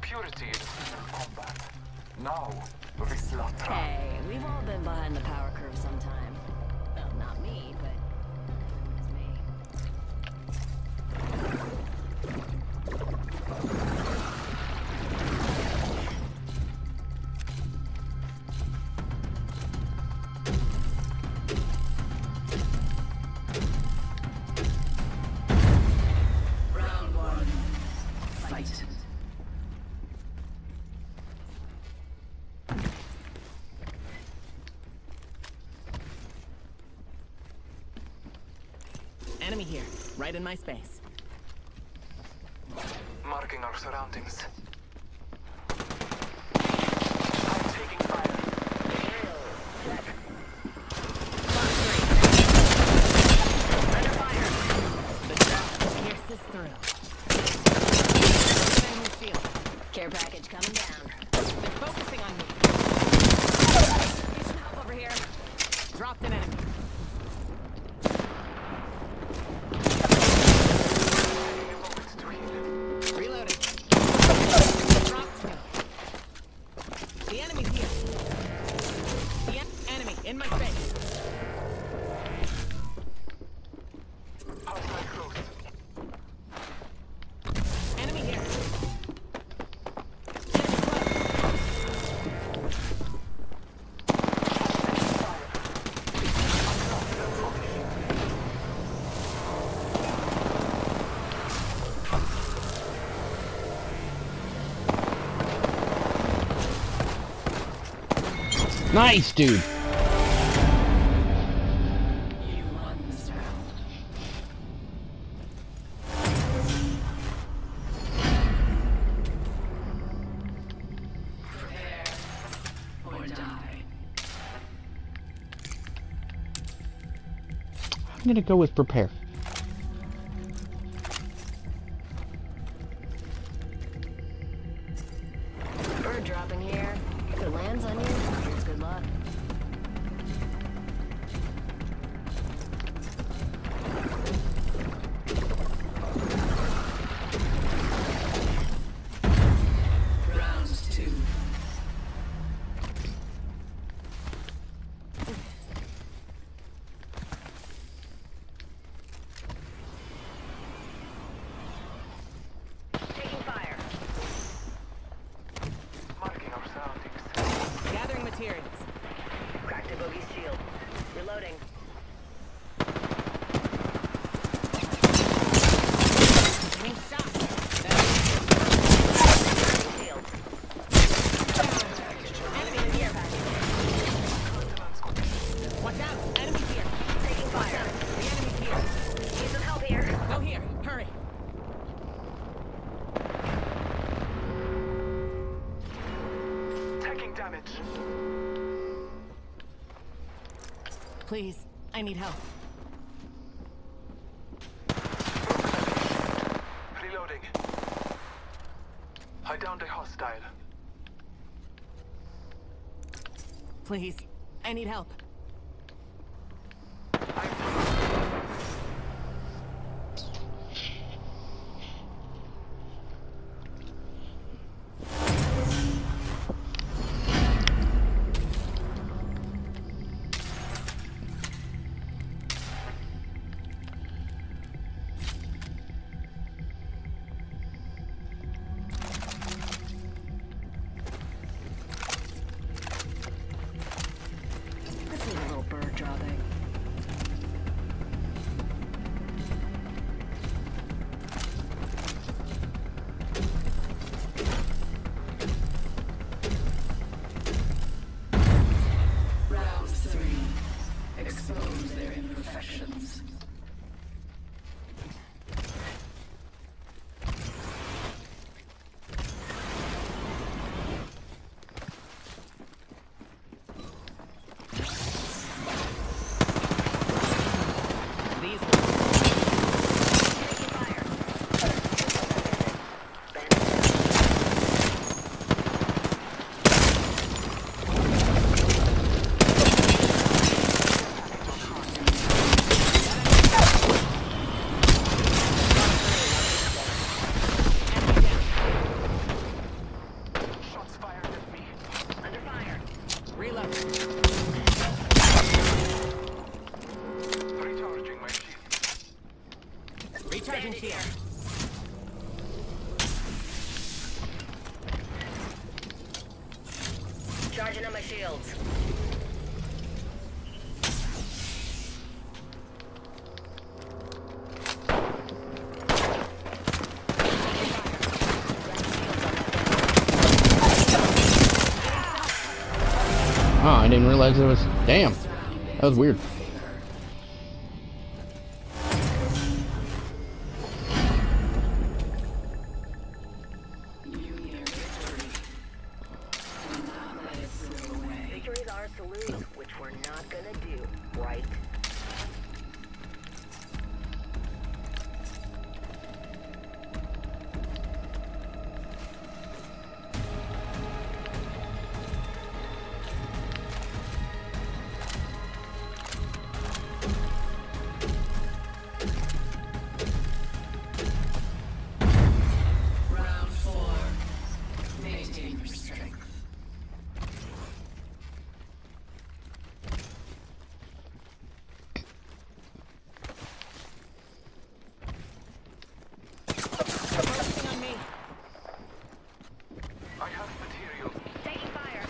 Purity is combat. Now, Vislatra. Hey, we've all been behind the power curve sometime. Well, not me, but it's me. Round one. Fight. Enemy here, right in my space. Marking our surroundings. I'm taking fire. Under fire. The drop pierces through. Enemy shield. Care package coming down. They're focusing on me. Need some help over here. Dropped an enemy. Reloading. Dropped me. The enemy's here. The enemy in my space. Hostile close. Enemy here. Nice, dude. You won this round. Prepare or die. I'm gonna go with prepare. Bird dropping here. If it lands on you, it's good luck. Round two. Taking fire. Marking our surroundings. Gathering materials. Cracked a bogey's shield. Reloading. Getting shot. Shield. Enemy in here. Watch out. Enemy's here. Taking fire. The enemy's here. Need some help here. Go here. Hurry. Taking damage. Please. I need help. Reloading. I downed a hostile. Please. I need help. Charging on my shields. Oh, I didn't realize it was. Damn. That was weird. You near victory. Do not let it slip away. Victories are to lose, which we're not gonna do, right? Round 4. Maintain your strength. Focusing on me. I have materials. Taking fire.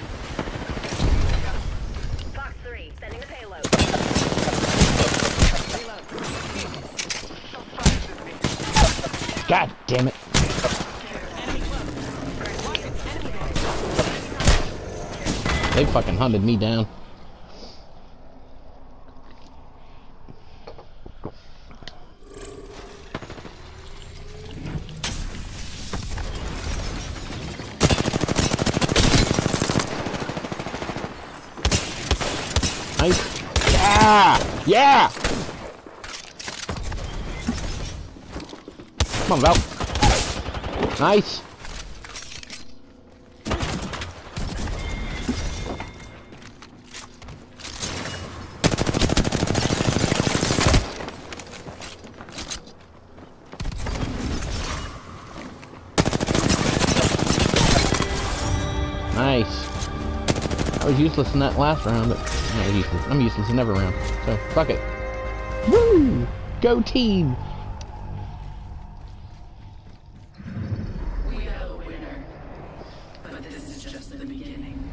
Fox 3, sending the payload. Reload. Some fire with me. God damn it. Enemy close. Watch it. Enemy there. They fucking hunted me down. Nice. Yeah! Yeah! Come on, Val. Nice. Nice. I was useless in that last round, but I was useless. I'm useless in every round. So fuck it. Woo! Go team! We have a winner. But this is just the beginning.